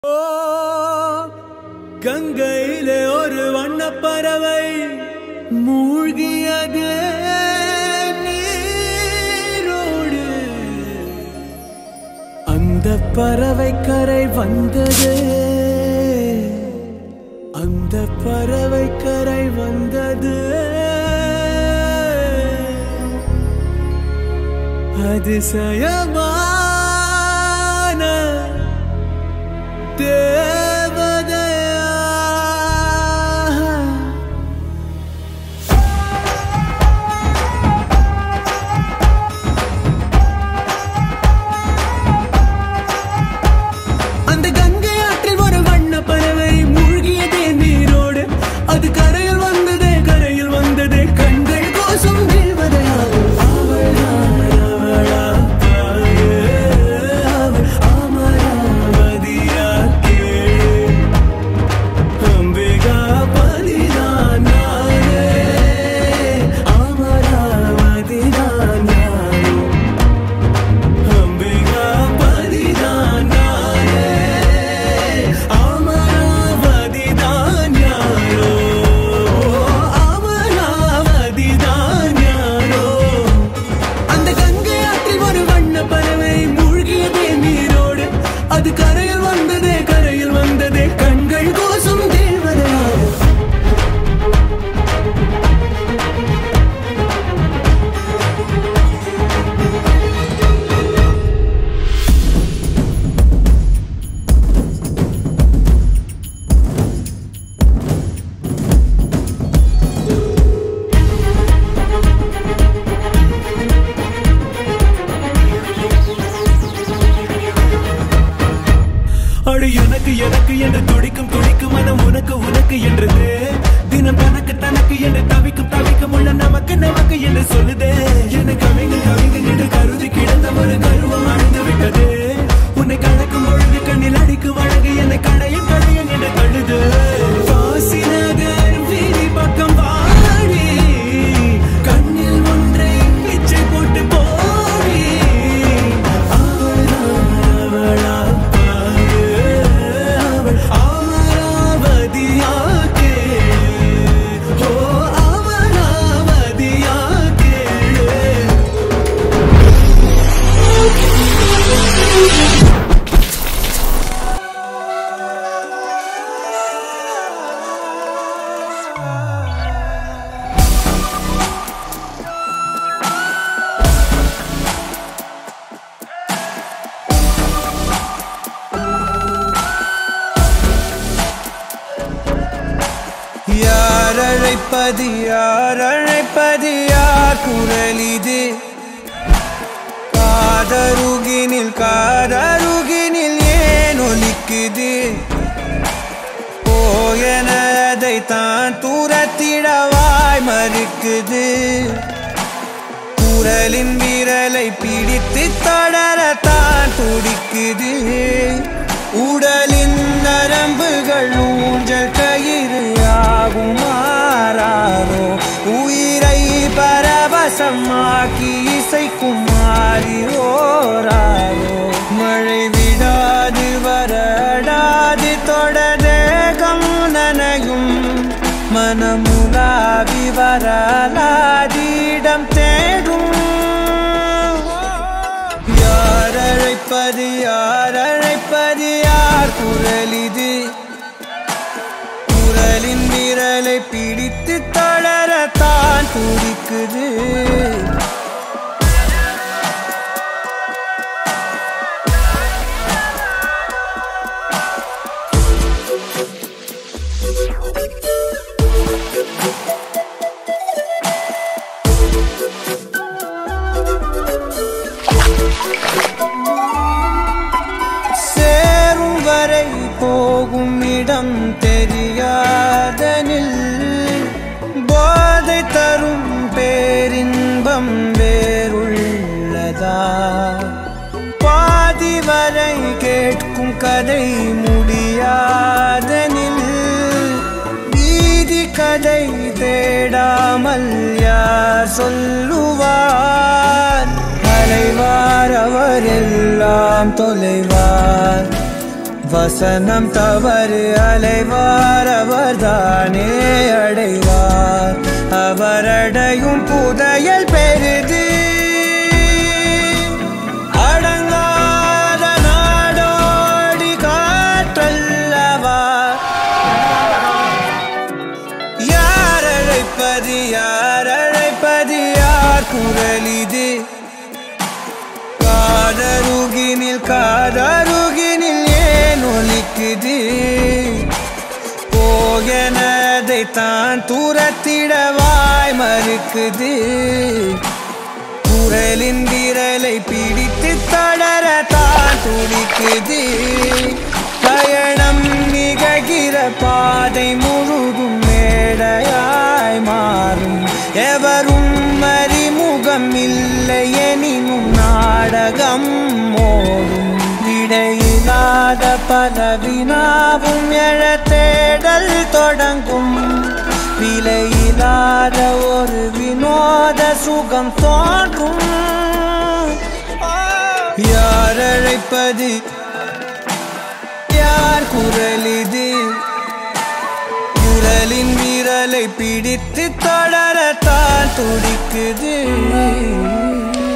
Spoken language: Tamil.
கங்கையிலே ஒரு வண்ணப்பறவை மூழ்கியது நீரோடு. அந்த பறவை கரை வந்தது, அந்த பறவை கரை வந்தது. அதிசயமான தேவதையா. அந்த கங்கை ஆற்றில் ஒரு வண்ண பறவை மூழ்கியதே நீரோடு. அது கரையில் வந்ததே, கரையில் வந்ததே கண்கள் கோசம் தேவதையா. எனக்கு எனக்கு என்று துடிக்கும் துடிக்கும் மனம் உனக்கு உனக்கு என்றது. தினம் தனக்கு தனக்கு என்று தவிக்கும் தவிக்கும் உள்ள நமக்கு நமக்கு என்று சொல்லுதே. என்னை கவிங்க கவிங்க என்று கருதி கிடந்த ஒரு கருவம் அழிந்து விட்டது. உன்னை கணக்கும் பொழுது கண்ணில் அடிக்கும் அழகு என்னை கடையும் கடையும் என்று தள்ளுது. காசி நகர் வீதி பக்கம் வாடி, கண்ணில் ஒன்றை பிச்சை போட்டு போடி. அவளா அழைப்பது யார், அழைப்பது யார் குரல் இது? காதருகினில் காதருகினில் ஏன் ஒலிக்குது? போயன அதை தான் தூரத்திடவாய் மறுக்குது. குரலின் விரலை பிடித்து தொடரத்தான் துடிக்குது. உடலின் நரம்புகள் ஊஞ்சல் கயிறு ஆகும் மாறாரோ. உயிரை பரவசமாக்கி இசைக்கும் மாறி ஓராரோ. மழை விடாது வரடாது தொடரேகம் நனையும். மனமுலாவி வரலாதிடம் தேடும். யார் அழைப்பது யார், அழைப்பது யார் குரல் இது? குரலின் விரலை பிடித்து தளரத்தான் துடிக்குது. சேரும் வரை போகும் இடம் தெரியாதனில் போதை தரும் பேரின்பம் வேறுள்ளதா? பாதி வரை கேட்கும் கதை முடியாதனில் வீதி கதை தேடாமல் யார் சொல்லுவார்? அலைவார் அவர் எல்லாம் தொலைவார். வசனம் தவறு அலைவார் அவர்தானே அடைவார் அவரடையும் புதையல் பெரிது அடங்காத நாடோடி காற்றல்லவா யார் அழைப்பது யார் அழைப்பது யார் குரலிது காதருகினில் ஏன் ஒலிக்குது போகனதை தான் தூரத்திடவாய் மறுக்குது குரலின் விரலை பிடித்து தொடர தான் துடிக்குது பயணம் நிகழ்கிற பாதை முழுதும் மேடையாய் மாறும் எவரும் அறிமுகம் இல்லை எனினும் நாடகம் ஓடும் விடையில்லாத பல வினாவும் எழ தேடல் தொடங்கும் விலையில்லாத ஒரு வினோத சுகம் தோன்றும் யார் அழைப்பது யார் குரலிது குரலின் விரலை பிடித்து தொடரத்தான் துடிக்குது